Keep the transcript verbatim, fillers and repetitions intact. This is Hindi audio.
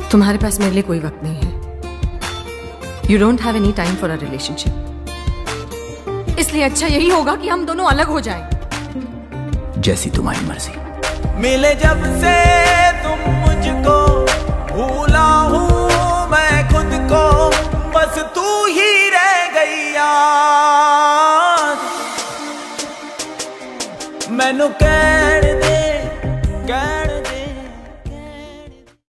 तुम्हारे पास मेरे लिए कोई वक्त नहीं है। You don't have any time for a relationship, इसलिए अच्छा यही होगा कि हम दोनों अलग हो जाएं। जैसी तुम्हारी मर्जी। मिले जब से तुम मुझको, भूला हूँ मैं खुद को, बस तू ही रह गई याद। मैनू कह दे कह